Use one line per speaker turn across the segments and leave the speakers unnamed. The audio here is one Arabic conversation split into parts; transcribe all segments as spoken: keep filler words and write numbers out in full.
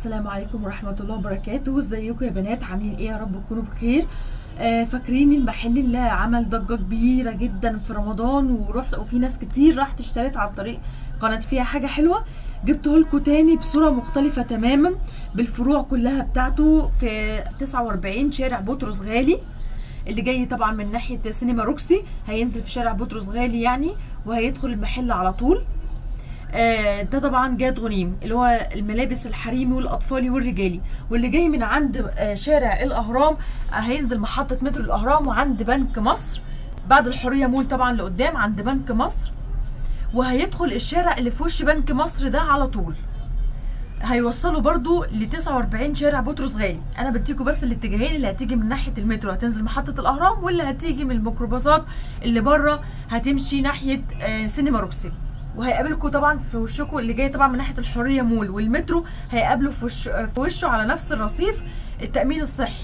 السلام عليكم ورحمة الله وبركاته. ازيكم يا بنات؟ عاملين ايه؟ يا رب تكونوا بخير. آه فاكرين المحل اللي عمل ضجة كبيرة جدا في رمضان ورحت وفي ناس كتير راحت اشتريت عن طريق قناة فيها حاجة حلوة؟ جبته لكم تاني بصورة مختلفة تماما بالفروع كلها بتاعته في تسعة وأربعين شارع بطرس غالي، اللي جاي طبعا من ناحية سينما روكسي هينزل في شارع بطرس غالي يعني، وهيدخل المحل على طول. آه ده طبعا جاد غنيم اللي هو الملابس الحريمي والاطفالي والرجالي، واللي جاي من عند آه شارع الاهرام آه هينزل محطه مترو الاهرام وعند بنك مصر بعد الحريه مول طبعا لقدام عند بنك مصر، وهيدخل الشارع اللي في وش بنك مصر ده على طول. هيوصلوا برضو ل تسعة وأربعين شارع بطرس غالي. انا بديكوا بس الاتجاهين، اللي هتيجي من ناحيه المترو هتنزل محطه الاهرام، واللي هتيجي من الميكروباصات اللي بره هتمشي ناحيه آه سينما روكسي. وهيقابلكوا طبعا في وشكوا اللي جاي طبعا من ناحيه الحريه مول والمترو، هيقابلوا في وش في وشه على نفس الرصيف التامين الصحي،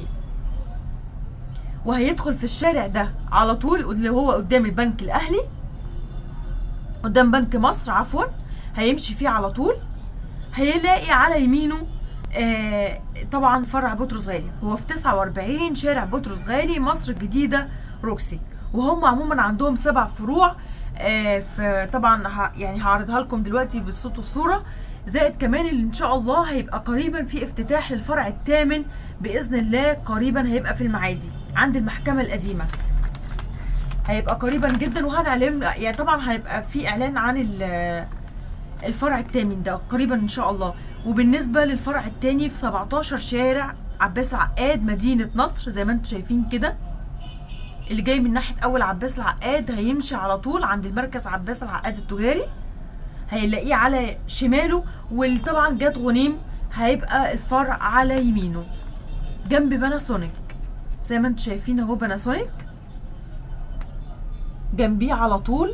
وهيدخل في الشارع ده على طول اللي هو قدام البنك الاهلي، قدام بنك مصر عفوا، هيمشي فيه على طول. هيلاقي على يمينه آه طبعا فرع بطرس غالي، هو في تسعة وأربعين شارع بطرس غالي مصر الجديده روكسي. وهم عموما عندهم سبع فروع، آه فطبعا ه... يعني هعرضها لكم دلوقتي بالصوت والصوره، زائد كمان اللي ان شاء الله هيبقى قريبا في افتتاح للفرع الثامن باذن الله، قريبا هيبقى في المعادي عند المحكمه القديمه، هيبقى قريبا جدا. وهنعلن يعني طبعا هيبقى في اعلان عن الفرع الثامن ده قريبا ان شاء الله. وبالنسبه للفرع الثاني في سبعتاشر شارع عباس العقاد مدينه نصر زي ما انتم شايفين كده، اللي جاي من ناحيه اول عباس العقاد هيمشي على طول عند المركز عباس العقاد التجاري، هيلاقيه على شماله. وطبعا جاد غنيم هيبقى الفرع على يمينه جنب باناسونيك زي ما انتم شايفين اهو، باناسونيك جنبيه على طول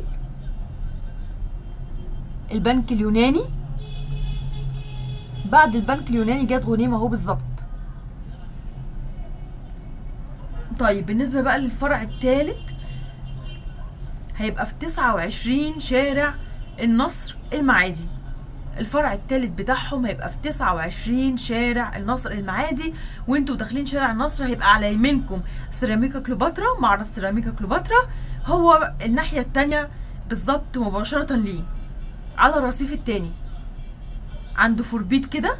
البنك اليوناني، بعد البنك اليوناني جاد غنيم اهو بالظبط. طيب بالنسبه بقى للفرع الثالث هيبقى في تسعة وعشرين شارع النصر المعادي، الفرع الثالث بتاعهم هيبقى في تسعة وعشرين شارع النصر المعادي. وانتوا داخلين شارع النصر هيبقى على يمينكم سيراميكا كليوباترا، معرض سيراميكا كليوباترا، هو الناحيه الثانيه بالظبط مباشره ليه على الرصيف الثاني عنده فوربيت كده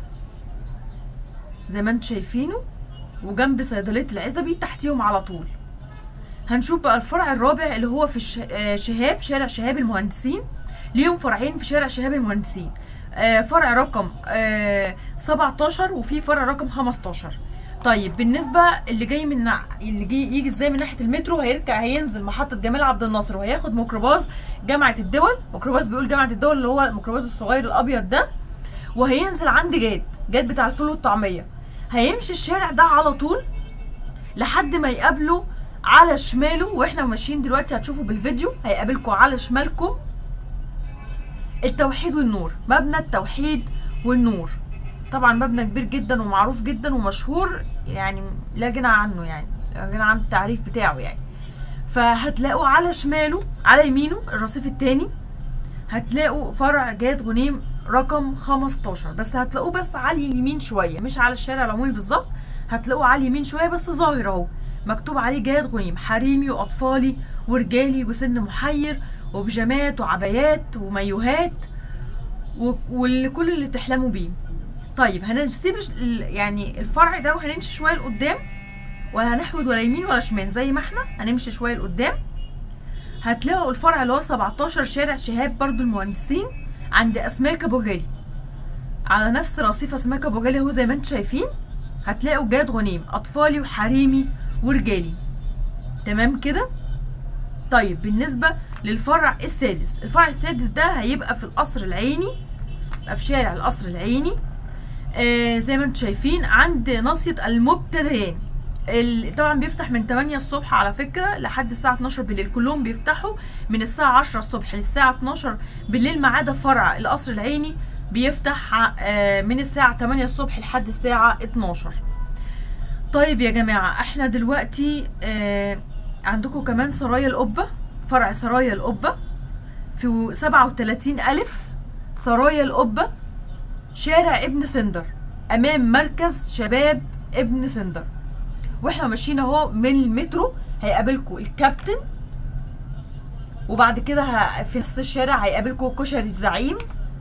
زي ما انتوا شايفينه، وجنب صيدليه العزبي تحتيهم على طول. هنشوف بقى الفرع الرابع اللي هو في شهاب، شارع شهاب المهندسين، ليهم فرعين في شارع شهاب المهندسين، فرع رقم سبعتاشر وفي فرع رقم خمستاشر. طيب بالنسبه اللي جاي من اللي جاي يجي ازاي من ناحيه المترو، هيركع هينزل محطه جمال عبد الناصر وهياخد ميكروباص جامعه الدول، ميكروباص بيقول جامعه الدول اللي هو الميكروباص الصغير الابيض ده، وهينزل عند جاد جاد بتاع الفول والطعميه. هيمشي الشارع ده على طول لحد ما يقابله على شماله، واحنا ماشيين دلوقتي هتشوفوا بالفيديو هيقابلكم على شمالكم التوحيد والنور، مبنى التوحيد والنور. طبعا مبنى كبير جدا ومعروف جدا ومشهور يعني لا غنى عنه، يعني لا غنى عن التعريف بتاعه يعني. فهتلاقوا على شماله على يمينه الرصيف الثاني هتلاقوا فرع جاد غنيم رقم خمستاشر، بس هتلاقوه بس على اليمين شويه، مش على الشارع العمومي بالظبط، هتلاقوه على اليمين شويه بس ظاهر اهو مكتوب عليه جاد غنيم حريمي واطفالي ورجالي وسن محير وبيجامات وعبايات ومايوهات وكل اللي تحلموا بيه. طيب هنسيب يعني الفرع ده وهنمشي شويه لقدام، ولا هنحود ولا يمين ولا شمال، زي ما احنا هنمشي شويه لقدام. هتلاقوا الفرع اللي هو سبعتاشر شارع شهاب برضو المهندسين عند اسماك ابو غالي، على نفس رصيف اسماك ابو غالي اهو زي ما انتم شايفين. هتلاقوا جاد غنيم اطفالي وحريمي ورجالي، تمام كده. طيب بالنسبه للفرع السادس، الفرع السادس ده هيبقى في القصر العيني، يبقى في شارع القصر العيني آه زي ما انتم شايفين عند ناصيه المبتدئين. طبعا بيفتح من تمانية الصبح على فكره لحد الساعه اتناشر بالليل، كلهم بيفتحوا من الساعه عشرة الصبح للساعه اتناشر بالليل، ما عدا فرع القصر العيني بيفتح آه من الساعه تمانية الصبح لحد الساعه اتناشر. طيب يا جماعه احنا دلوقتي آه عندكم كمان سرايا القبه، فرع سرايا القبه في سبعة وتلاتين ألف سرايا القبه شارع ابن سندر، امام مركز شباب ابن سندر. واحنا ماشيين اهو من المترو هيقابلكم الكابتن، وبعد كده ه... في نفس الشارع هيقابلكم كشري الزعيم.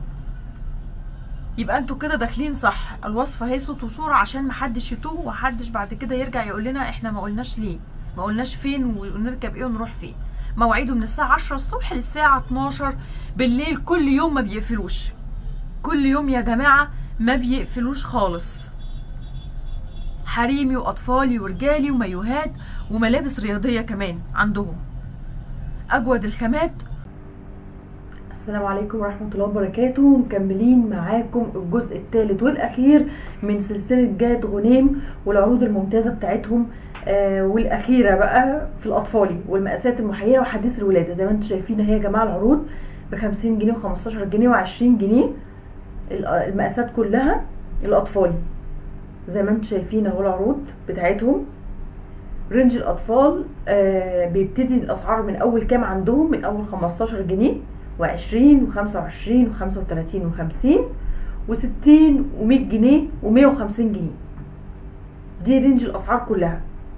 يبقى انتوا كده داخلين صح. الوصفه هي صوت وصوره عشان محدش يتوه ومحدش بعد كده يرجع يقول لنا احنا ما قلناش ليه، ما قلناش فين ونركب ايه ونروح فين. مواعيده من الساعه عشرة الصبح للساعه اتناشر بالليل، كل يوم ما بيقفلوش، كل يوم يا جماعه ما بيقفلوش خالص. حريمي واطفالي ورجالي ومايوهات وملابس رياضيه كمان عندهم، اجود الخامات. السلام عليكم ورحمه الله وبركاته. مكملين معاكم الجزء الثالث والاخير من سلسله جاد غنيم والعروض الممتازه بتاعتهم آه والاخيره بقى في الاطفالي والمقاسات المحيره وحديث الولاده. زي ما انتم شايفين اهي يا جماعه العروض ب خمسين جنيه وخمستاشر جنيه وعشرين جنيه، المقاسات كلها الاطفالي زي ما انتم شايفين اهو العروض بتاعتهم. رينج الاطفال آه بيبتدي الاسعار من اول كام عندهم؟ من اول خمستاشر جنيه وعشرين وخمسة وعشرين وخمسة وتلاتين وخمسين وستين ومية جنيه ومية وخمسين جنيه. دي رينج الاسعار كلها.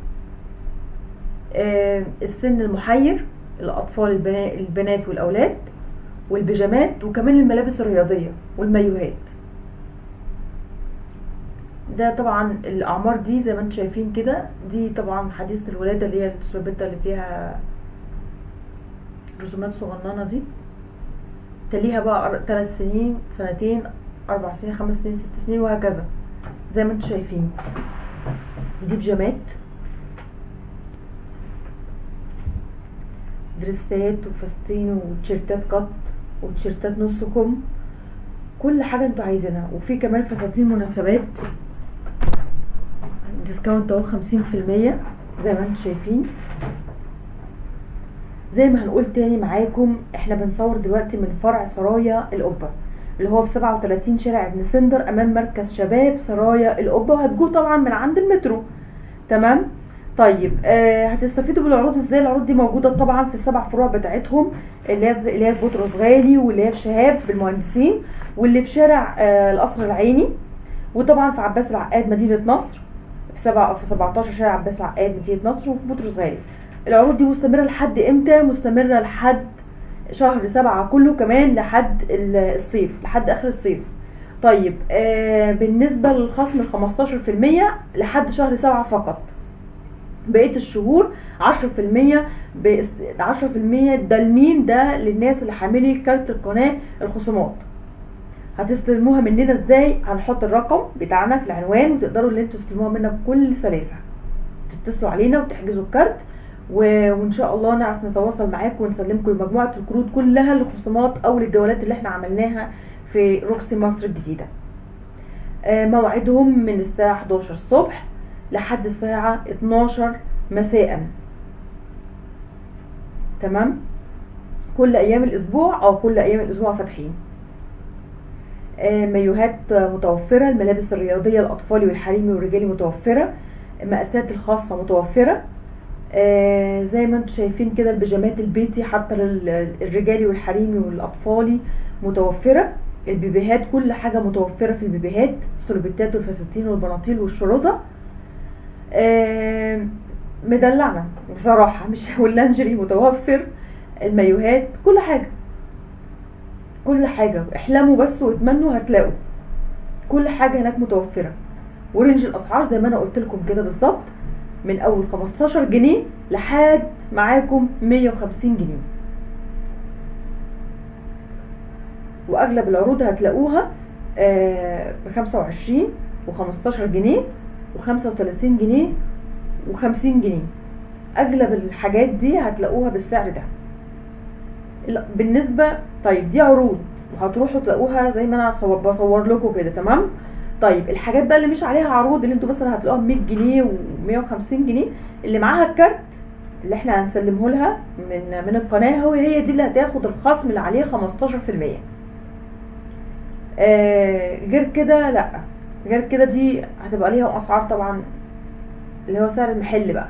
آه السن المحير، الاطفال البنات والاولاد والبيجامات وكمان الملابس الرياضيه والمايوهات. ده طبعا الاعمار دي زي ما انتم شايفين كده، دي طبعا حديث الولاده اللي هي السلوبيتا اللي فيها رسومات صغننه دي. تليها بقى ثلاث سنين، سنتين، اربع سنين، خمس سنين، ست سنين وهكذا زي ما انتم شايفين. دي بيجامات، دريسات وفستين وتيشيرتات قط وتيشيرتات نص كم، كل حاجه انتوا عايزينها. وفي كمان فساتين مناسبات ديسكاونت اهو خمسين في المية زي ما انتم شايفين. زي ما هنقول تاني معاكم، احنا بنصور دلوقتي من فرع سرايا القبه اللي هو في سبعة وتلاتين شارع ابن سندر امام مركز شباب سرايا القبه، وهتجوا طبعا من عند المترو. تمام. طيب آه هتستفيدوا بالعروض ازاي؟ العروض دي موجوده طبعا في السبع فروع بتاعتهم، اللي هي اللي هي في بطرس غالي، واللي هي في شهاب بالمهندسين، واللي في شارع آه القصر العيني، وطبعا في عباس العقاد مدينه نصر في سبعة في سبعتاشر شارع عباس العقاد مدينه نصر، وفي بطرس غالي. العروض دي مستمره لحد امتى؟ مستمره لحد شهر سبعة كله، كمان لحد الصيف، لحد اخر الصيف. طيب آه بالنسبه للخصم ال خمستاشر في المية لحد شهر سبعة فقط. بقيه الشهور عشرة في المية. عشرة في المية ده لمين؟ ده للناس اللي حاملي كارت القناه الخصومات. هتستلموها مننا ازاي؟ هنحط الرقم بتاعنا في العنوان، وتقدروا ان انتوا تستلموها منا بكل سلاسه. تتصلوا علينا وتحجزوا الكارت، وان شاء الله نعرف نتواصل معاكم ونسلمكم مجموعه الكروت كلها للخصومات او للجولات اللي احنا عملناها في روكسي مصر الجديده. موعدهم من الساعه حداشر الصبح لحد الساعه اتناشر مساء. تمام. كل ايام الاسبوع او كل ايام الاسبوع فاتحين. مايوهات متوفره، الملابس الرياضيه الاطفالي والحريمي والرجالي متوفره، المقاسات الخاصه متوفره. آه زي ما انتم شايفين كده البيجامات البيتي حتى للرجالي والحريمي والاطفالي متوفره. البيبيهات كل حاجه متوفره في البيبيهات، السلوبيتات والفساتين والبناطيل والشرطه. آه مدلعنا بصراحه، مش واللانجري متوفر، المايوهات، كل حاجه كل حاجه. احلموا بس واتمنوا هتلاقوا كل حاجه هناك متوفره. ورينج الاسعار زي ما انا قلت لكم كده بالظبط، من اول خمستاشر جنيه لحد معاكم مية وخمسين جنيه. واغلب العروض هتلاقوها ب خمسة وعشرين وخمستاشر جنيه وخمسة وتلاتين جنيه وخمسين جنيه. اغلب الحاجات دي هتلاقوها بالسعر ده. بالنسبه طيب دي عروض وهتروحوا تلاقوها زي ما انا بصور لكم كده. تمام. طيب الحاجات بقى اللي مش عليها عروض، اللي انتوا مثلا هتلاقوها ب مية جنيه ومية وخمسين جنيه، اللي معاها الكارت اللي احنا هنسلمه لها من من القناه، هو هي دي اللي هتاخد الخصم اللي عليه خمستاشر في المية. آه غير كده لا، غير كده دي هتبقى ليها اسعار طبعا اللي هو سعر المحل بقى.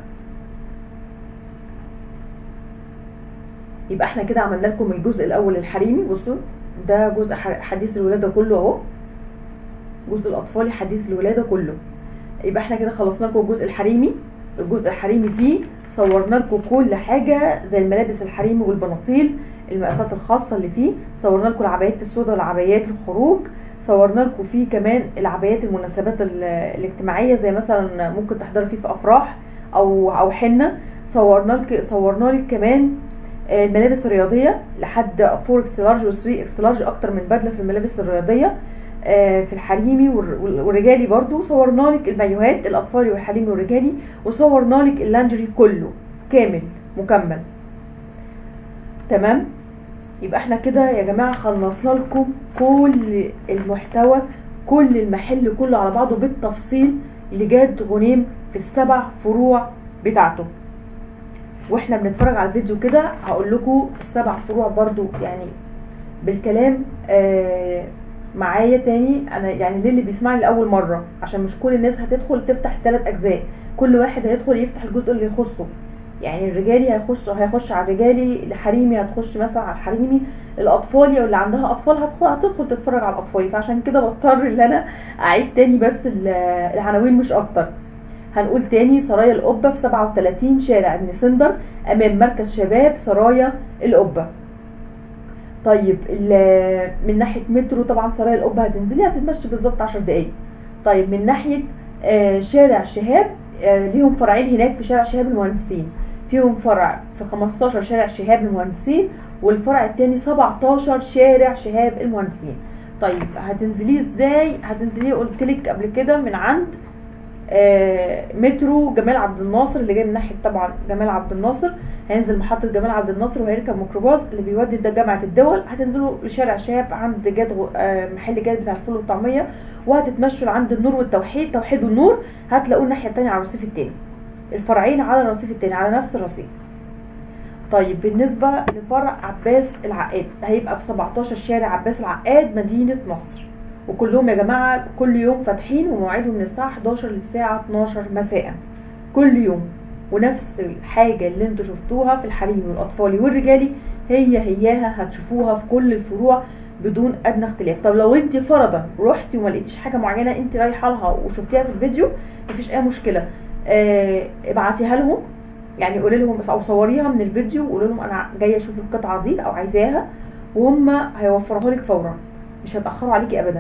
يبقى احنا كده عملنا لكم الجزء الاول الحريمي. بصوا ده جزء حديث الولاده كله اهو، الجزء الاطفالي حديث الولاده كله. يبقى احنا كده خلصنا لكم الجزء الحريمي. الجزء الحريمي فيه صورنا لكم كل حاجه زي الملابس الحريمي والبناطيل، المقاسات الخاصه اللي فيه، صورنا لكم العبايات السوداء والعبايات الخروج، صورنا لكم فيه كمان العبايات المناسبات الاجتماعيه زي مثلا ممكن تحضري فيه في افراح او او حنه. صورنا لك صورنا لك كمان الملابس الرياضيه لحد أربعة اكس لارج و ثلاثة اكس لارج، اكتر من بدله في الملابس الرياضيه في الحريمي والرجالي. برضو صورنا لك المايوهات الاطفالي والحريمي والرجالي، وصورنا لك اللانجري كله كامل مكمل. تمام. يبقى احنا كده يا جماعه خلصنا لكم كل المحتوى، كل المحل كله على بعضه بالتفصيل لجاد غنيم في السبع فروع بتاعته. واحنا بنتفرج على الفيديو كده هقول لكم السبع فروع برضو يعني بالكلام آه معايا تاني. انا يعني للي بيسمعني لاول مره، عشان مش كل الناس هتدخل تفتح الثلاث اجزاء، كل واحد هيدخل يفتح الجزء اللي يخصه. يعني الرجالي هيخش هيخش على الرجالي، الحريمي هتخش مثلا على الحريمي، الاطفالي واللي عندها اطفال هتدخل هتدخل تتفرج على الاطفالي. فعشان كده بضطر ان انا اعيد تاني بس العناوين مش اكتر. هنقول تاني: سرايا القبه في سبعة وثلاثين شارع ابن سندر امام مركز شباب سرايا القبه. طيب من ناحيه مترو طبعا سرايا القبه هتنزلي هتتمشي بالظبط عشر دقايق. طيب من ناحيه آه شارع شهاب، آه ليهم فرعين هناك في شارع شهاب المهندسين، فيهم فرع في خمستاشر شارع شهاب المهندسين، والفرع الثاني سبعتاشر شارع شهاب المهندسين. طيب هتنزليه ازاي؟ هتنزليه قلت لك قبل كده من عند آه مترو جمال عبد الناصر اللي جاي من ناحيه طبعا جمال عبد الناصر. هينزل محطه جمال عبد الناصر وهيركب ميكروباص اللي بيودي ده جامعه الدول. هتنزلوا لشارع شهاب عند جاد آه محل جاد بتاع الفول والطعميه، وهتتمشوا عند النور والتوحيد، توحيد والنور هتلاقوه الناحيه الثانيه على الرصيف الثاني. الفرعين على الرصيف الثاني على نفس الرصيف. طيب بالنسبه لفرع عباس العقاد هيبقى في سبعتاشر شارع عباس العقاد مدينه نصر. وكلهم يا جماعه كل يوم فاتحين، ومواعيدهم من الساعه حداشر للساعه اتناشر مساء كل يوم. ونفس الحاجه اللي انتوا شفتوها في الحريمي والاطفالي والرجالي هي هياها هتشوفوها في كل الفروع بدون ادنى اختلاف. طب لو انت فرضا رحتي وما لقيتيش حاجه معينه انت رايحه لها وشفتيها في الفيديو مفيش اي مشكله، اه ابعتيها لهم، يعني قولي لهم او صوريها من الفيديو وقولي لهم انا جايه اشوف القطعه دي او عايزاها، وهم هيوفروها لك فورا، مش هيتاخروا عليكي ابدا.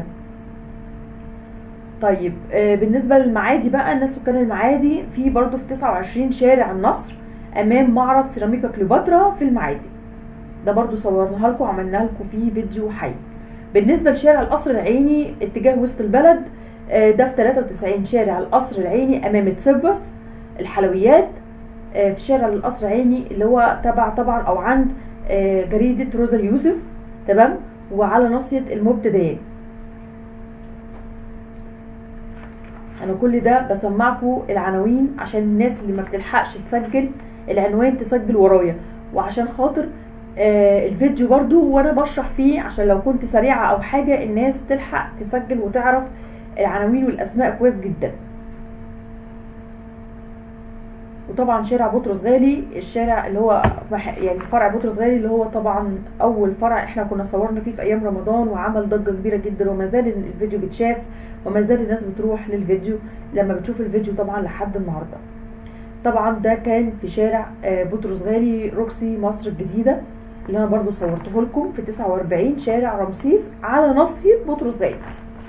طيب آه بالنسبه للمعادي بقى، الناس سكان المعادي في برضو في تسعة وعشرين شارع النصر امام معرض سيراميكا كليوباترا في المعادي. ده برضو صورناها لكم وعملنا لكم فيه فيديو حي. بالنسبه لشارع القصر العيني اتجاه وسط البلد، آه ده في تلاتة وتسعين شارع القصر العيني امام تسبس الحلويات. آه في شارع القصر العيني اللي هو تبع طبعا او عند آه جريده روزا اليوسف، تمام، وعلى ناصيه المبتدئين. انا كل ده بسمعكم العناوين عشان الناس اللي ما بتلحقش تسجل العنوان تسجل ورايا، وعشان خاطر آه الفيديو برضو وانا بشرح فيه عشان لو كنت سريعه او حاجه الناس تلحق تسجل وتعرف العناوين والاسماء كويس جدا. وطبعا شارع بطرس غالي، الشارع اللي هو يعني فرع بطرس غالي اللي هو طبعا اول فرع احنا كنا صورنا فيه في ايام رمضان وعمل ضجه كبيره جدا، وما زال الفيديو بيتشاف وما زال الناس بتروح للفيديو لما بتشوف الفيديو طبعا لحد النهارده. طبعا ده كان في شارع بطرس غالي روكسي مصر الجديده اللي انا برضو صورته لكم في تسعة واربعين شارع رمسيس على ناصيه بطرس غالي.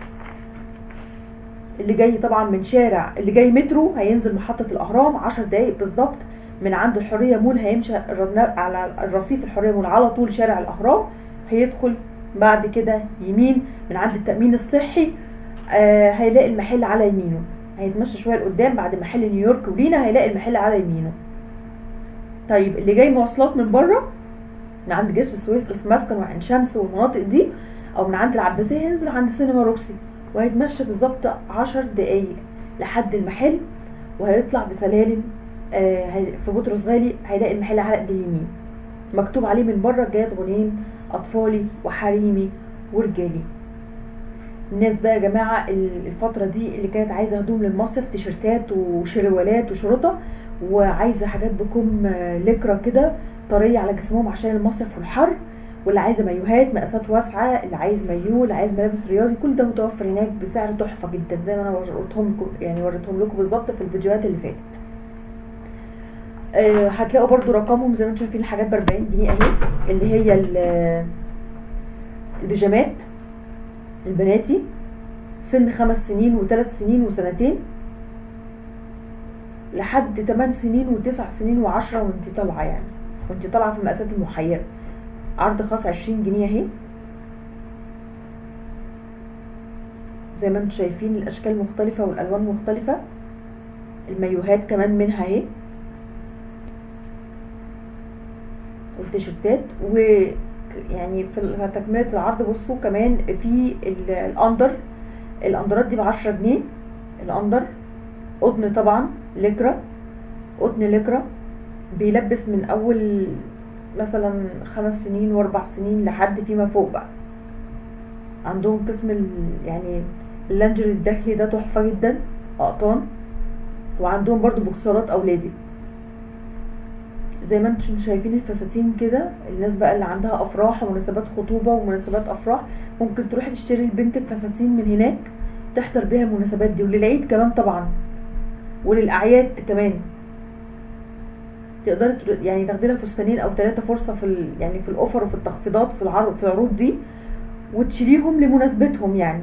اللي جاي طبعا من شارع اللي جاي مترو هينزل محطه الاهرام عشر دقايق بالظبط من عند الحريه مول، هيمشي على الرصيف الحريه مول على طول شارع الاهرام، هيدخل بعد كده يمين من عند التامين الصحي، آه هيلاقي المحل على يمينه، هيتمشى شويه لقدام بعد محل نيويورك ولينا هيلاقي المحل على يمينه. طيب اللي جاي مواصلات من بره من عند جسر السويس اللي في مسكن وعين شمس والمناطق دي، او من عند العباسيه هينزل عند سينما روكسي وهيتمشى بالظبط عشر دقايق لحد المحل، وهيطلع بسلالم آه في بطرس غالي هيلاقي المحل على ايد اليمين مكتوب عليه من بره جاد غنيم اطفالي وحريمي ورجالي. الناس بقى يا جماعه الفتره دي اللي كانت عايزه هدوم للمصيف، تيشيرتات وشروالات وشرطه، وعايزه حاجات بكم لكرة كده طريه على جسمهم عشان المصيف والحر، واللي عايزه مايوهات مقاسات واسعه، اللي عايز مايو، اللي عايز ملابس رياضي، كل ده متوفر هناك بسعر تحفه جدا زي ما انا وريتهم لكم يعني وريتهم لكم بالظبط في الفيديوهات اللي فاتت. أه هتلاقوا برضو رقمهم زي ما انتم شايفين، الحاجات ب أربعين جنيه اهي، اللي هي البيجامات البناتي سن خمس سنين وثلاث سنين وسنتين لحد ثمان سنين وتسع سنين وعشرة وانت طالعه يعني، وانت طالعه في المقاسات المحيره. عرض خاص عشرين جنيه اهي، زي ما انتم شايفين الاشكال مختلفه والالوان مختلفه. المايوهات كمان منها اهي، والتيشيرتات. ويعني في تكمله العرض بصوا كمان في الاندر، الاندرات دي بعشرة جنيه. الاندر قطن طبعا، لكرة، قطن لكرة، بيلبس من اول مثلا خمس سنين واربع سنين لحد فيما فوق بقى. عندهم قسم يعني اللانجري الداخلي ده تحفه جدا، اقطان. وعندهم برضو بوكسرات اولادي زي ما انتم شايفين الفساتين كده. الناس بقى اللي عندها افراح ومناسبات خطوبه ومناسبات افراح ممكن تروحي تشتري لبنتك فساتين من هناك تحضر بيها المناسبات دي، وللعيد كمان طبعا، وللاعياد كمان. تقدري يعني تاخدي لها فستانين او ثلاثه فرصه في ال... يعني في الاوفر وفي التخفيضات في العرض في العروض دي، وتشيليهم لمناسبتهم يعني.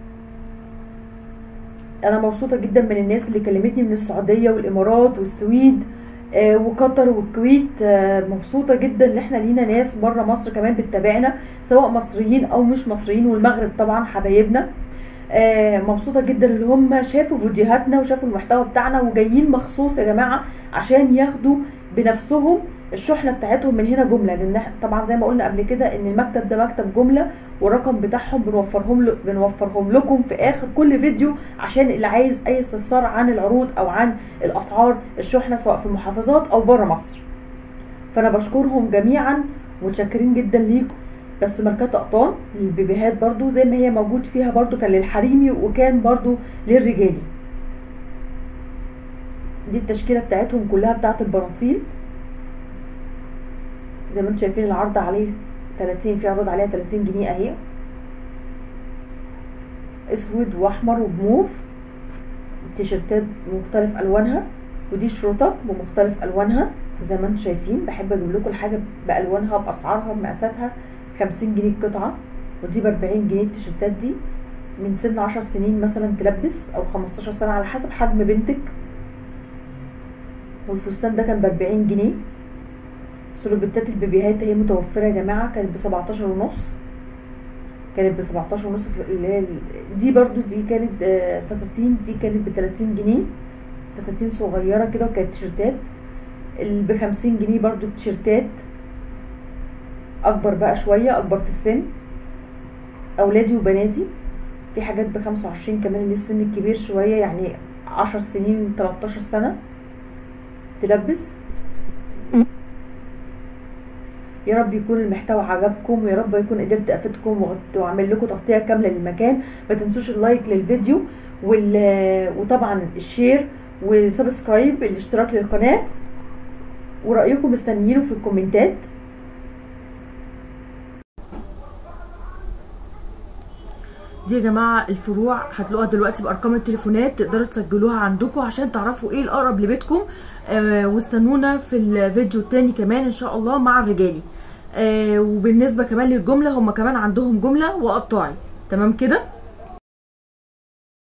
انا مبسوطه جدا من الناس اللي كلمتني من السعوديه والامارات والسويد آه وقطر والكويت. آه مبسوطه جدا ان احنا لينا ناس بره مصر كمان بتتابعنا، سواء مصريين او مش مصريين، والمغرب طبعا حبايبنا. آه مبسوطه جدا اللي هم شافوا فيديوهاتنا وشافوا المحتوى بتاعنا وجايين مخصوص يا جماعه عشان ياخدوا بنفسهم الشحنه بتاعتهم من هنا جمله، لان طبعا زي ما قلنا قبل كده ان المكتب ده مكتب جمله، والرقم بتاعهم بنوفرهم ل... بنوفرهم لكم في اخر كل فيديو، عشان اللي عايز اي استفسار عن العروض او عن الاسعار الشحنه سواء في المحافظات او بره مصر. فانا بشكرهم جميعا، متشكرين جدا ليكم. بس ماركات اقطان للبيبيهات برضو زي ما هي موجود فيها، برضو كان للحريمي وكان برضو للرجالي. دي التشكيله بتاعتهم كلها بتاعت البناطيل زي ما انتم شايفين. العرض عليه ثلاثين، في عروض عليها ثلاثين جنيه اهي، اسود واحمر وبموف. التيشيرتات بمختلف الوانها، ودي شروطات بمختلف الوانها زي ما انتم شايفين. بحب اجيب لكم الحاجه بالوانها باسعارها بمقاساتها. خمسين جنيه القطعه، ودي ب أربعين جنيه. التيشيرتات دي من سن عشر سنين مثلا تلبس، او خمستاشر سنه على حسب حجم بنتك. والفستان ده كان ب أربعين جنيه. سلوبتات البيبيهات هي متوفره يا جماعه، كانت ب سبعتاشر ونص، كانت ب سبعتاشر ونص. اللي هي دي برضو دي كانت فساتين، دي كانت ب تلاتين جنيه، فساتين صغيره كده. وكانت تيشيرتات ب خمسين جنيه برضو. التيشيرتات اكبر بقى شويه، اكبر في السن، اولادي وبناتي. في حاجات ب خمسة وعشرين كمان للسن الكبير شويه، يعني عشر سنين تلاتاشر سنه تلبس. يا رب يكون المحتوى عجبكم، ويا رب يكون قدرت افيدكم واعمل لكم تغطيه كامله للمكان. ما تنسوش اللايك للفيديو وطبعا الشير وسبسكرايب، الاشتراك للقناه، ورايكم مستنيينه في الكومنتات. دي يا جماعه الفروع هتلاقوها دلوقتي بارقام التليفونات، تقدروا تسجلوها عندكم عشان تعرفوا ايه الاقرب لبيتكم. آه واستنونا في الفيديو التاني كمان ان شاء الله مع الرجالي. آه وبالنسبه كمان للجمله، هم كمان عندهم جمله وقطاعي. تمام كده.